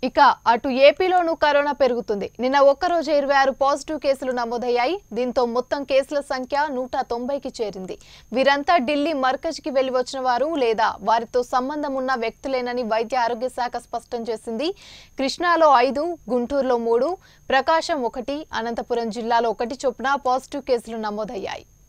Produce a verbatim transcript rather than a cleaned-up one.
ఇక అటు ఏపీలోనూ కరోనా పెరుగుతుంది. నిన్న ఒక్కరోజు ఇరవై ఆరు పాజిటివ్ కేసులు నమోదయ్యాయి. దీంతో మొత్తం కేసుల సంఖ్య నూట తొంభైకి చేరింది. వీరంతా ఢిల్లీ మర్కజ్కి వెళ్లి వచ్చిన వారు లేదా వారితో సంబంధం ఉన్న వ్యక్తులేనని వైద్య ఆరోగ్య శాఖ స్పష్టం చేసింది. కృష్ణాలో ఐదు, గుంటూరులో మూడు, ప్రకాశం ఒకటి, అనంతపురం జిల్లాలో ఒకటి చొప్పున పాజిటివ్ కేసులు నమోదయ్యాయి.